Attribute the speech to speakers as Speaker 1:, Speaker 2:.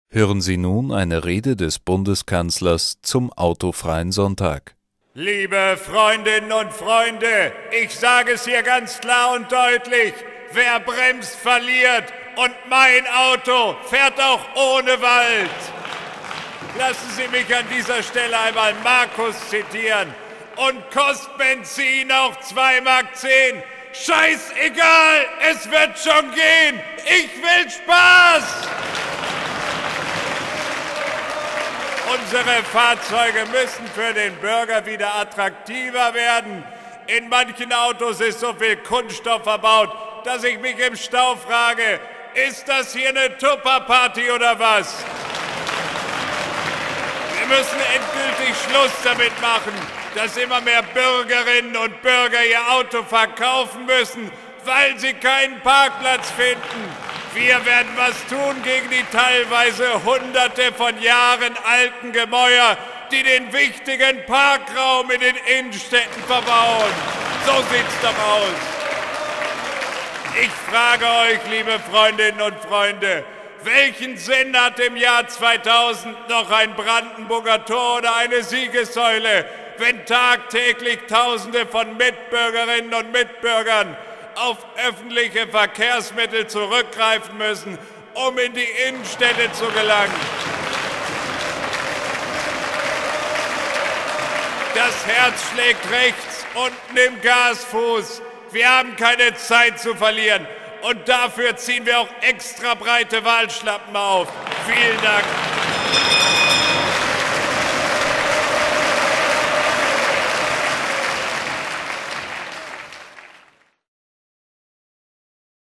Speaker 1: Hören Sie nun eine Rede des Bundeskanzlers zum autofreien Sonntag.
Speaker 2: Liebe Freundinnen und Freunde, ich sage es hier ganz klar und deutlich, wer bremst, verliert und mein Auto fährt auch ohne Wald. Lassen Sie mich an dieser Stelle einmal Markus zitieren. Und kostet Benzin auch 2,10 Mark. Scheißegal, es wird schon gehen. Ich will Spaß. Unsere Fahrzeuge müssen für den Bürger wieder attraktiver werden. In manchen Autos ist so viel Kunststoff verbaut, dass ich mich im Stau frage, ist das hier eine Tupperparty oder was? Wir müssen endgültig Schluss damit machen, dass immer mehr Bürgerinnen und Bürger ihr Auto verkaufen müssen, weil sie keinen Parkplatz finden. Wir werden was tun gegen die teilweise hunderte von Jahren alten Gemäuer, die den wichtigen Parkraum in den Innenstädten verbauen. So sieht's doch aus. Ich frage euch, liebe Freundinnen und Freunde, welchen Sinn hat im Jahr 2000 noch ein Brandenburger Tor oder eine Siegessäule, wenn tagtäglich Tausende von Mitbürgerinnen und Mitbürgern auf öffentliche Verkehrsmittel zurückgreifen müssen, um in die Innenstädte zu gelangen? Das Herz schlägt rechts, unten im Gasfuß. Wir haben keine Zeit zu verlieren. Und dafür ziehen wir auch extra breite Wahlschlappen auf. Vielen Dank.